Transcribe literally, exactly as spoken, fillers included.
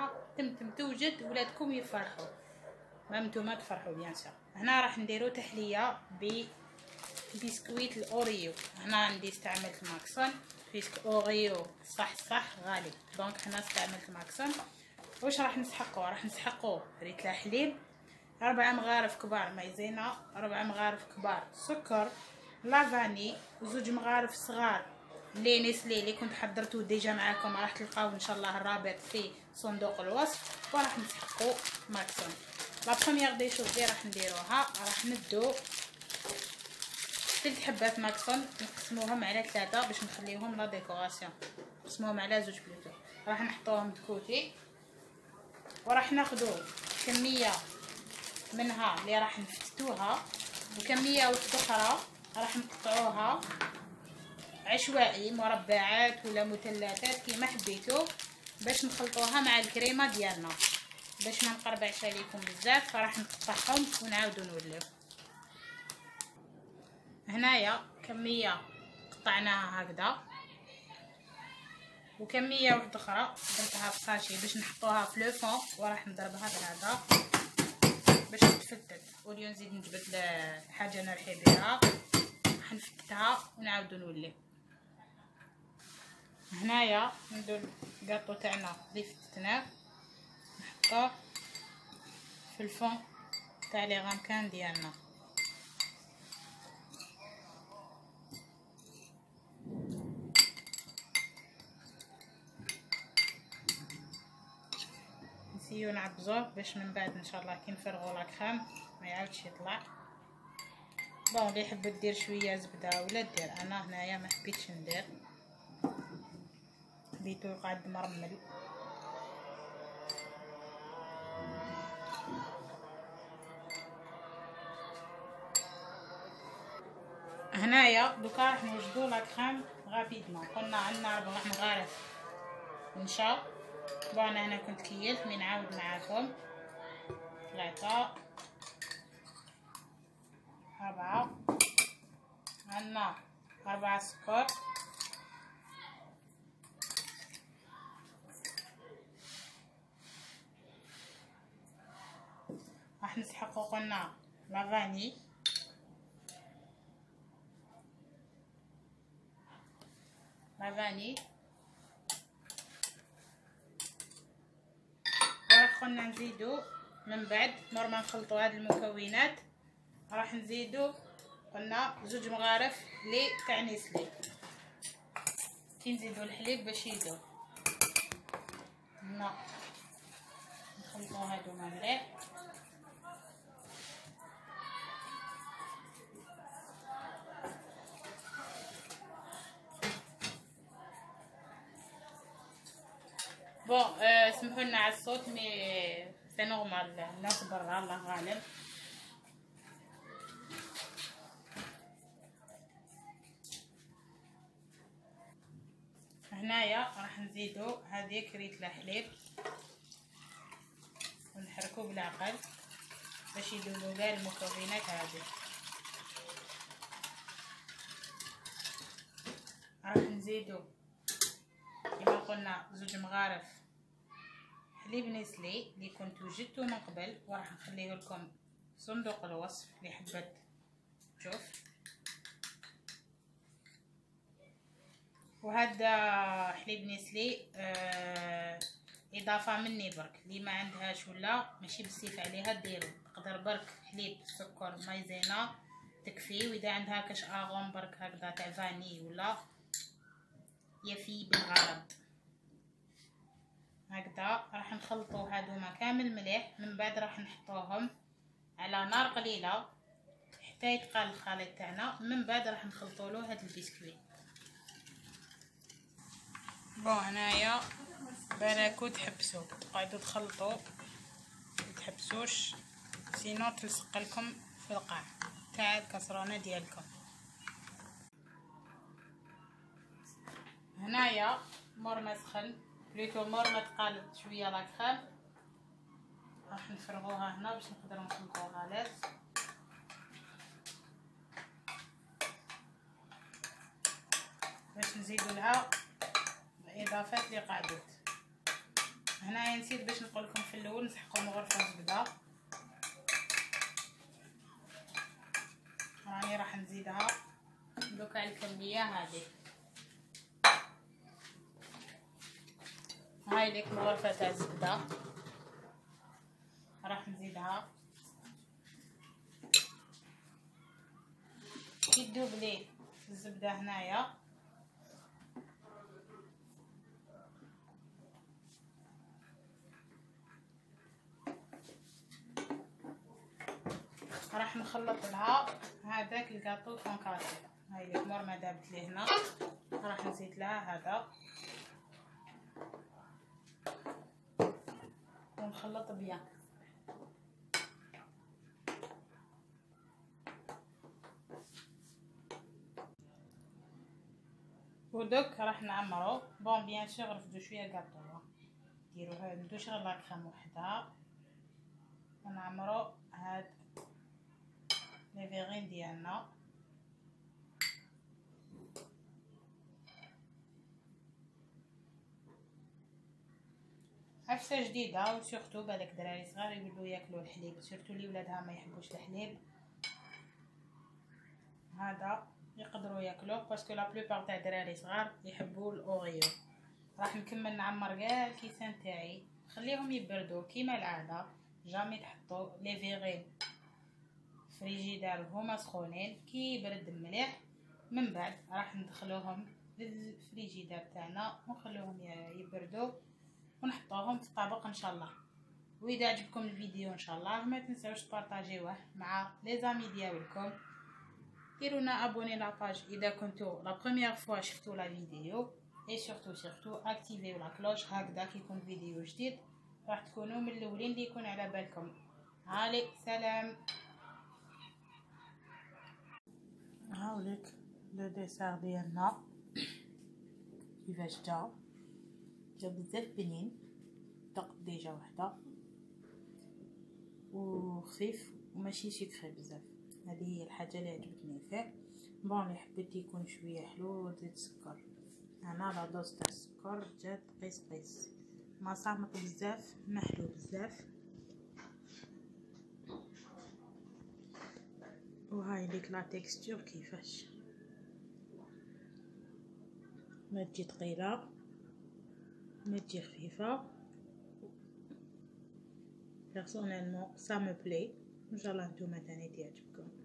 كريمه تمتم توجد ولادكم يفرحوا، ما نتوما تفرحوا بيان سور. هنا راح نديرو تحليه ب بسكويت الاوريو. هنا عندي استعملت ماكسون بيسك اوريو صح صح غالي، دونك هنا استعملت ماكسون. واش راح نسحقو؟ راح نسحقو ريتلا حليب، أربعة مغارف كبار مايزينا، أربعة مغارف كبار سكر لافاني، وزوج مغارف صغار لي نسلي اللي كنت حضرته ديجا معاكم، راح تلقاو ان شاء الله الرابط في صندوق الوصف. وراح نسحقو ماكسون. لا بروميير دي شوز اللي راح نديروها، راح ندو ثلاث حبات ماكسون نقسموهم على ثلاثة باش نخليهم لا ديكوراسيون، نقسموهم على زوج بلوتو، راح نحطوهم دكوتي. وراح ناخدو كميه منها اللي راح نفتتوها، وكميه اخرى راح نقطعوها عشوائي مربعات ولا مثلثات كيما حبيتو، باش نخلطوها مع الكريمه ديالنا باش ما نقربعش عليكم بزاف. فراح نقطعهم ونعاودو نوليو. هنايا كميه قطعناها هكذا، وكميه واحده اخرى درتها في ساشي باش نحطوها في لو فون، وراح نضربها بهذا باش تفتت، وليو نزيد نجبد حاجه نرحي بها، راح نفكتها ونعاودو نولي. هنايا ندير الكاطو تاعنا اللي فتتناه نحطوه في الفون تاع لي غامكان ديالنا. نسيو نعبزوه باش من بعد ان شاء الله كي نفرغوا لا كريم ما يعاودش يطلع. بون اللي يحب دير شويه زبده ولا دير، انا هنايا ما حبيتش ندير، حبيتو يقعد مرمل. هنايا دوكا راح نوجدو لا كريم غابيدمون. قلنا عندنا ربع مغارف نشا، بون انا كنت كيلت مي نعاود معاكم. ثلاثة أربعة، عندنا أربعة سكر، راح نسحقو قلنا لافاني، لافاني وراح قلنا نزيدو من بعد نور ما نخلطو هاد المكونات راح نزيدو قلنا زوج مغارف لي تاع نسلي، كي نزيدو الحليب باش يذوب. هنا نخلطو هادوما مليح، بون آه سمحوا لنا على الصوت مي سي نورمال، الناس برا الله غالب. هنايا راح نزيدو هذيك ريتله حليب ونحركو بالعقل باش يذوبوا كاع المكونات هذه. راح نزيدو كما قلنا زوج مغارف حليب نسلي اللي كنت وجدته من قبل، وراح نخليه لكم في صندوق الوصف اللي حبت تشوف. وهذا حليب نسلي آه اضافه مني برك، اللي ما عندهاش ولا ماشي بالسيف عليها ديرو، تقدر برك حليب سكر مايزينا تكفي، واذا عندها كاش اغوم برك هكذا تاع فاني ولا يفي بالغرض هكذا. راح نخلطو هادوما كامل مليح، من بعد راح نحطوهم على نار قليله حتى يتقال الخليط تاعنا، من بعد راح نخلطوا له هاد البسكويت. بون هنايا بالكو تحبسوا تقعدوا تخلطوا متحبسوش سينو تلصق لكم في القاع تاع الكسرونه ديالكم. هنايا مور ما سخن بليتو مور ما تقالت شويه لا كريم راح نفرغوها هنا باش نقدروا نخلطوها لاز. باش نزيدوا لها الاضافات اللي قعدت. هنايا نسيت باش نقول لكم في الاول نسحقوا غرفه زبده، راني راح نزيدها دوكا على الكميه هذه. هاي ليك غرفه تاع الزبده راح نزيدها كي تذوب لي الزبده هنايا. راح نخلط لها هذاك الكاطو كونكاتي. هاي ليك مور ما دابت لي هنا راح نزيد لها هذا ونخلط بيان. ودوك راح نعمرو بون بيان سور رفدو شويه كاطو ديروها ندوش غير لا كريم وحدها ونعمرو هاد لي فيغين ديالنا. عفسه جديده وسورتو بالك دراري صغار يولوا ياكلوا الحليب، سورتو اللي ولادها ما يحبوش الحليب هذا يقدروا ياكلوه باسكو لا بلوبار تاع دراري صغار يحبوا الاوريو. راح نكمل نعمر كاع الكيسان تاعي، خليهم يبردوا كيما العاده. جامي تحطوا لي فيغين فريجيدار هما سخونين، كي يبرد مليح من بعد راح ندخلوهم للفريجيدار تاعنا ونخلوهم يبردوا ونحطوهم في طبق ان شاء الله. واذا عجبكم الفيديو ان شاء الله ما تنساوش تبارطاجيوه مع لي زامي ديالكم، ديرونا ابوني لاباج اذا كنتو لا بروميير فوا شفتوا لا فيديو، اي سورتو سورتو اكتيفيو لا كلوش هكذا كي يكون فيديو جديد راح تكونوا من الاولين اللي يكون على بالكم. هالي سلام. هاوليك لو ديسير ديالنا كيفاش جا جا بزاف بنين، دق ديجا وحده وخفيف وماشي سكري بزاف. هذه هي الحاجه اللي عجبتني فيه. بون اللي حبيت يكون شويه حلو زيد سكر، انا لا دوز تاع السكر جات قيس قيس، ما صامت بزاف ما حلو بزاف. وهاي ليك لا تيكستور كيفاش ما تجي ثقيله ما تجي خفيفه. بيرسونيلمون سا مو بلي، ان شاء الله نتوما تاني تعجبكم.